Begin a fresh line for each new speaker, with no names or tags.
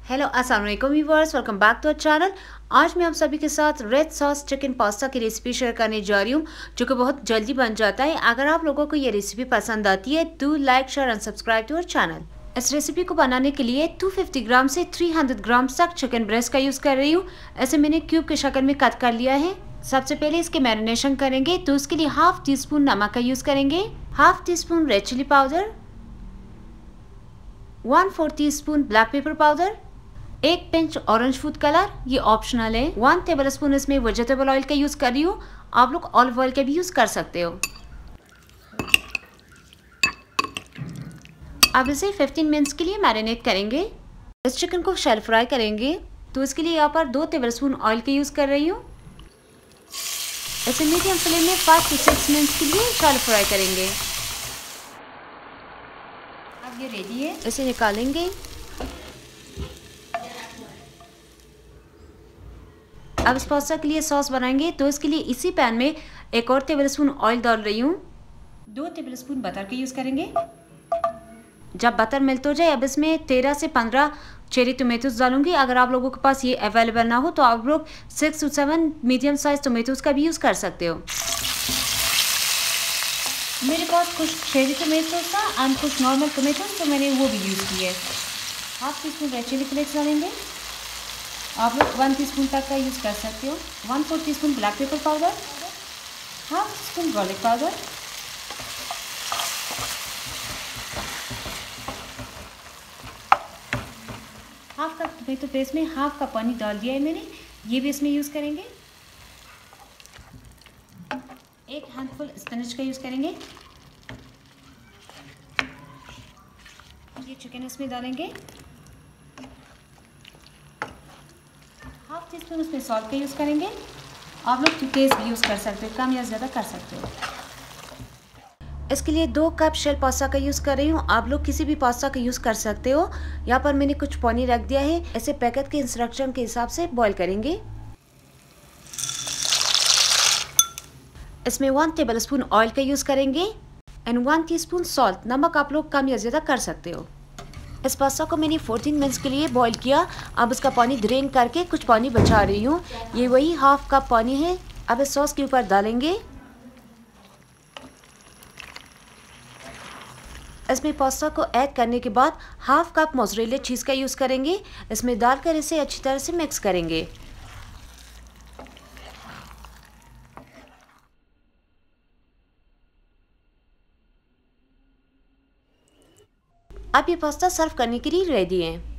Hello अस्सलाम वालेकुम viewers, welcome back to our channel. आज मैं आप सभी के साथ रेड सॉस चिकन पास्ता की रेसिपी शेयर करने जा रही हूँ, जो कि बहुत जल्दी बन जाता है। अगर आप लोगों को ये रेसिपी पसंद आती है तो like share and subscribe to our channel. इस रेसिपी को बनाने के लिए 250 ग्राम से 300 ग्राम तक चिकन ब्रेस्ट का यूज़ कर रही हूँ। ऐसे मैंने क्यूब के शक्ल में कट कर लिया है। सबसे पहले इसके मैरिनेशन करेंगे, तो उसके लिए हाफ टी स्पून नमक का यूज़ करेंगे, half teaspoon red chilli powder, 1/4 teaspoon black pepper powder, एक पिंच ऑरेंज फूड कलर, ये ऑप्शनल है। 1 टेबलस्पून इसमें वेजिटेबल ऑयल का यूज़ कर रही हूँ, आप लोग ऑलिव ऑयल का भी यूज़ कर सकते हो। अब इसे 15 मिनट्स के लिए मैरिनेट करेंगे। इस चिकन को शैलो फ्राई करेंगे, तो इसके लिए यहाँ पर 2 टेबलस्पून ऑयल का यूज़ कर रही हूँ। इसे मीडियम फ्लेम में 5 से 6 मिनट्स के लिए शैलो फ्राई करेंगे। अब ये रेडी है, इसे निकालेंगे। अब इस पास्ता के लिए सॉस बनाएंगे, तो इसके लिए इसी पैन में एक और टेबलस्पून ऑयल डाल रही हूँ। 2 टेबलस्पून बटर का यूज़ करेंगे। जब बटर मेल्ट हो जाए, अब इसमें 13 से 15 चेरी टोमेटोज डालूंगी। अगर आप लोगों के पास ये अवेलेबल ना हो तो आप लोग 6 से 7 मीडियम साइज टोमेटोज का भी यूज़ कर सकते हो। मेरे पास कुछ चेरी टोमेटोज था एंड कुछ नॉर्मल टोमेटोज, तो मैंने वो भी यूज़ किए। Half teaspoon red chilli flakes डालेंगे, आप लोग 1 टीस्पून तक का यूज़ कर सकते हो। 1/4 teaspoon black pepper powder, half teaspoon garlic powder, half cup tomato paste में हाफ कप पानी डाल दिया है मैंने, ये भी इसमें यूज़ करेंगे। एक हैंडफुल स्पिनच का यूज़ करेंगे। ये चिकन इसमें डालेंगे। हाफ टी स्पून उसमें सॉल्ट का यूज़ करेंगे। आप लोग टेस्ट भी यूज़ कर सकते हो, कम या ज़्यादा कर सकते हो। इसके लिए 2 कप शेल पास्ता का यूज़ कर रही हूँ, आप लोग किसी भी पास्ता का यूज़ कर सकते हो। यहाँ पर मैंने कुछ पानी रख दिया है, ऐसे पैकेट के इंस्ट्रक्शन के हिसाब से बॉईल करेंगे। इसमें 1 टेबलस्पून ऑयल का यूज़ करेंगे एंड 1 टीस्पून सॉल्ट। नमक आप लोग कम या ज़्यादा कर सकते हो। इस पास्ता को मैंने 14 मिनट्स के लिए बॉईल किया। अब इसका पानी ड्रेन करके कुछ पानी बचा रही हूँ, ये वही हाफ कप पानी है। अब इस सॉस के ऊपर डालेंगे। इसमें पास्ता को ऐड करने के बाद हाफ कप मोज़रेला चीज़ का यूज़ करेंगे। इसमें डालकर इसे अच्छी तरह से मिक्स करेंगे। अब ये पास्ता सर्व करने के लिए रेडी है।